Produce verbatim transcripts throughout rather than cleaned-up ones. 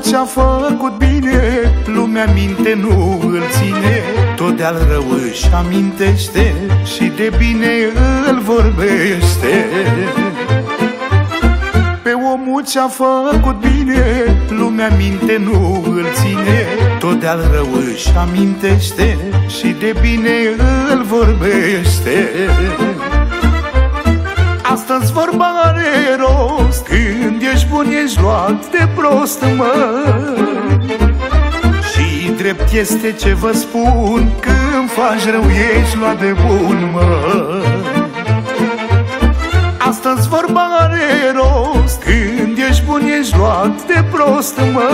ce-a făcut bine, lumea minte nu îl ține. Tot de-al rău își amintește și de bine îl vorbește. Pe omul ce-a făcut bine, lumea minte nu îl ține. Tot de-al rău își amintește și de bine îl vorbește. Astăzi vorba are rost, când ești bun ești luat de prost, mă. Și drept este ce vă spun, când faci rău ești luat de bun, mă. Astăzi vorba are rost, când ești bun ești luat de prost, mă.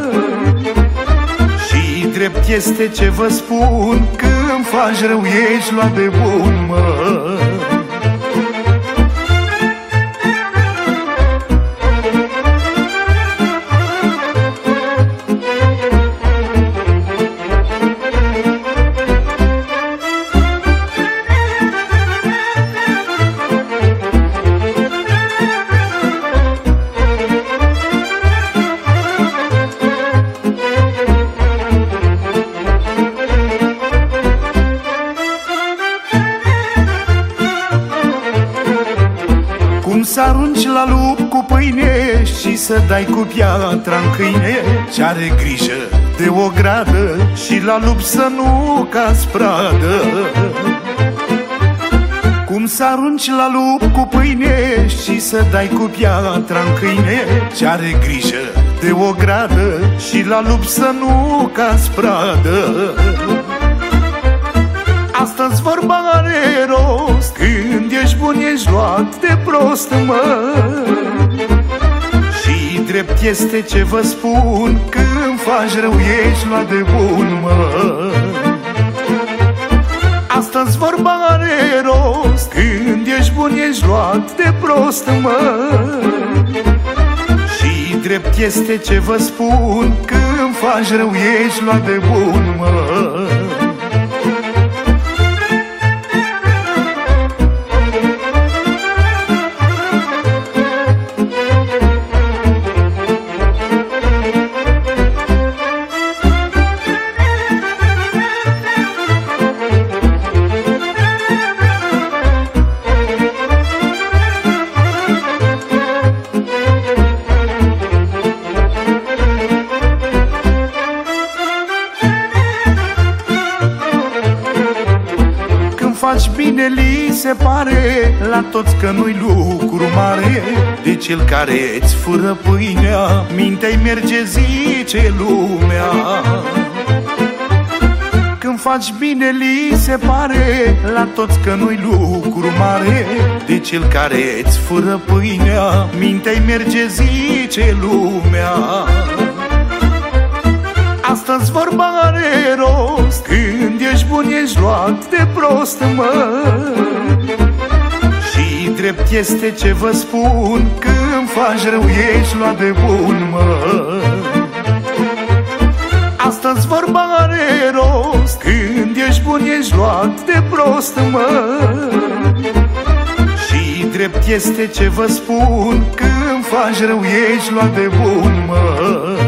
Și drept este ce vă spun, când faci rău ești luat de bun, mă. Cum să arunci la lup cu pâine și să dai cu piatra în câine, ce-are grijă de o gradă și la lup să nu cazi pradă. Cum să arunci la lup cu pâine și să dai cu piatra în câine, ce-are grijă de o gradă și la lup să nu cazi pradă. Astăzi vorba are rost, când ești bun ești luat de prost, mă. Și drept este ce vă spun, când faci rău ești luat de bun, mă. Astăzi vorba are rost, când ești bun ești luat de prost, mă. Și drept este ce vă spun, când faci rău ești luat de bun, mă. Faci bine, li se pare la toți că nu-i lucru mare. De cel care îți fură pâinea, mintea-i merge, zice lumea. Când faci bine, li se pare la toți că nu-i lucru mare. De cel care îți fură pâinea, mintea-i merge, zice lumea. Astăzi vorba are rost, când ești bun ești luat de prost, mă. Și drept este ce vă spun, când faci rău ești luat de bun, mă. Astăzi vorba are rost, când ești bun ești luat de prost, mă. Și drept este ce vă spun, când faci rău ești luat de bun, mă.